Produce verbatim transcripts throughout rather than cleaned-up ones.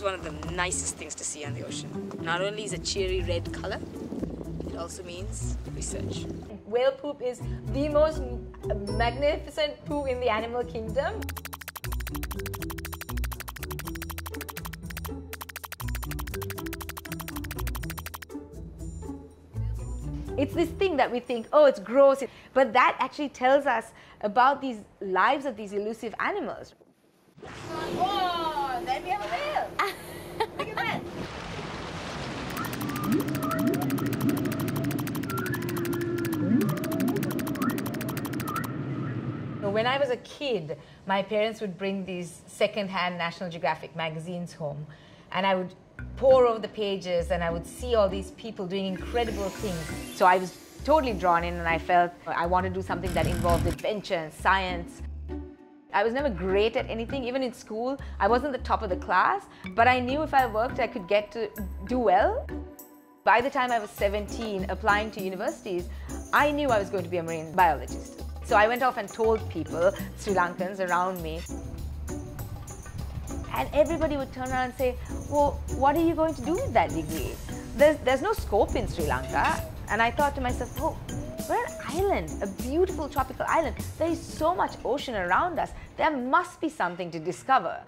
one of the nicest things to see on the ocean. Not only is a cheery red color, it also means research. Whale poop is the most magnificent poo in the animal kingdom. It's this thing that we think, oh, it's gross, but that actually tells us about these lives of these elusive animals. Whoa, there we have a whale! Look at that! When I was a kid, my parents would bring these second-hand National Geographic magazines home, and I would pore over the pages and I would see all these people doing incredible things. So I was totally drawn in, and I felt I wanted to do something that involved adventure and science. I was never great at anything. Even in school, I wasn't the top of the class, but I knew if I worked, I could get to do well. By the time I was seventeen, applying to universities, I knew I was going to be a marine biologist. So I went off and told people, Sri Lankans around me, and everybody would turn around and say, well, what are you going to do with that degree? There's, there's no scope in Sri Lanka. And I thought to myself, oh, we're an island, a beautiful tropical island. There is so much ocean around us. There must be something to discover.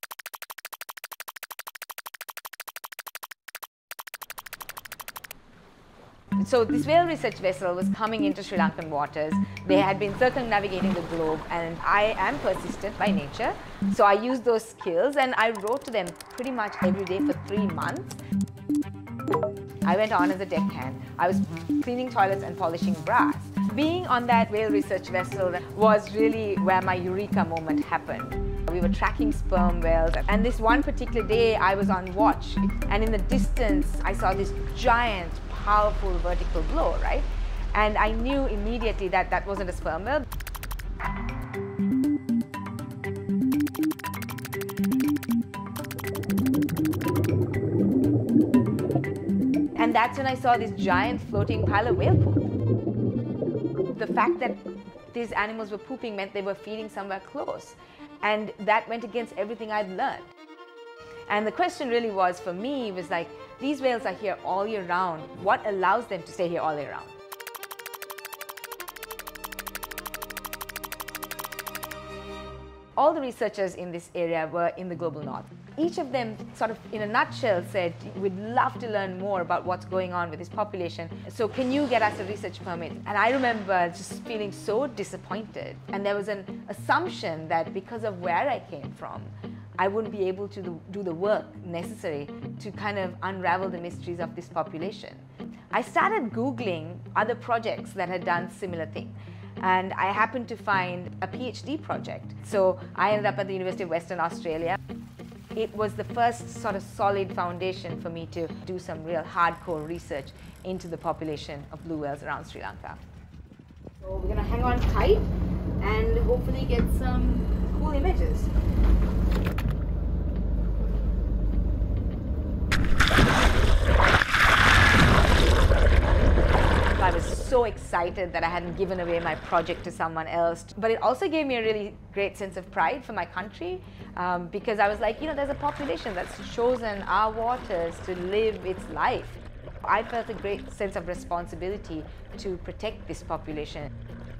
So this whale research vessel was coming into Sri Lankan waters. They had been circumnavigating the globe, and I am persistent by nature. So I used those skills and I wrote to them pretty much every day for three months. I went on as a deckhand. I was cleaning toilets and polishing brass. Being on that whale research vessel was really where my eureka moment happened. We were tracking sperm whales, and this one particular day I was on watch, and in the distance I saw this giant, powerful vertical blow, right? And I knew immediately that that wasn't a sperm whale. And that's when I saw this giant floating pile of whale poop. The fact that these animals were pooping meant they were feeding somewhere close. And that went against everything I'd learned. And the question really was, for me, was like, these whales are here all year round. What allows them to stay here all year round? All the researchers in this area were in the global north. Each of them sort of, in a nutshell, said, we'd love to learn more about what's going on with this population. So can you get us a research permit? And I remember just feeling so disappointed. And there was an assumption that because of where I came from, I wouldn't be able to do the work necessary to kind of unravel the mysteries of this population. I started Googling other projects that had done similar things. And I happened to find a PhD project. So I ended up at the University of Western Australia. It was the first sort of solid foundation for me to do some real hardcore research into the population of blue whales around Sri Lanka. So we're going to hang on tight and hopefully get some cool images. I was so excited that I hadn't given away my project to someone else. But it also gave me a really great sense of pride for my country, um, because I was like, you know, there's a population that's chosen our waters to live its life. I felt a great sense of responsibility to protect this population.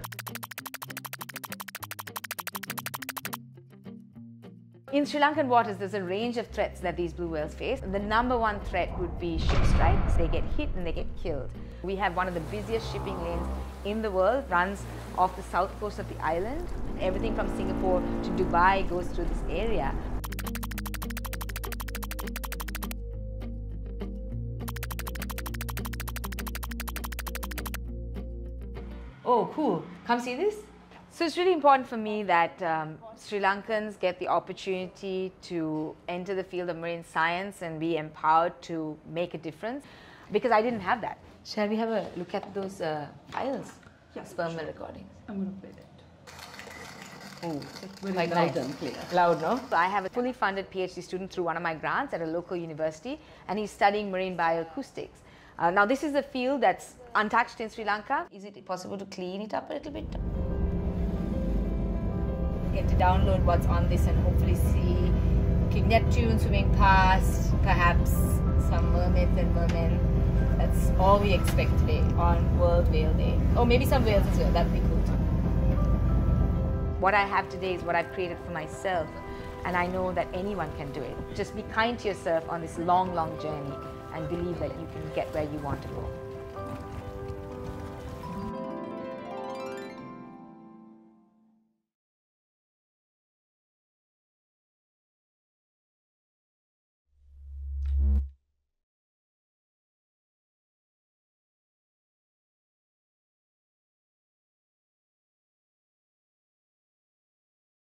In Sri Lankan waters, there's a range of threats that these blue whales face. The number one threat would be ship strikes. They get hit and they get killed. We have one of the busiest shipping lanes in the world, runs off the south coast of the island. Everything from Singapore to Dubai goes through this area. Oh, cool. Come see this. So it's really important for me that um, Sri Lankans get the opportunity to enter the field of marine science and be empowered to make a difference, because I didn't have that. Shall we have a look at those uh, files? Yeah, sperm sure. recordings. I'm going to play that. Oh, Very quite loud nice. and clear. Loud, no? So I have a fully funded PhD student through one of my grants at a local university, and he's studying marine bioacoustics. Uh, now this is a field that's untouched in Sri Lanka. Is it possible to clean it up a little bit? Get to download what's on this and hopefully see Okay, Neptune swimming past, perhaps some mermaids and mermen. That's all we expect today on World Whale Day. Or maybe some whales as well, that would be cool too. What I have today is what I've created for myself, and I know that anyone can do it. Just be kind to yourself on this long, long journey and believe that you can get where you want to go.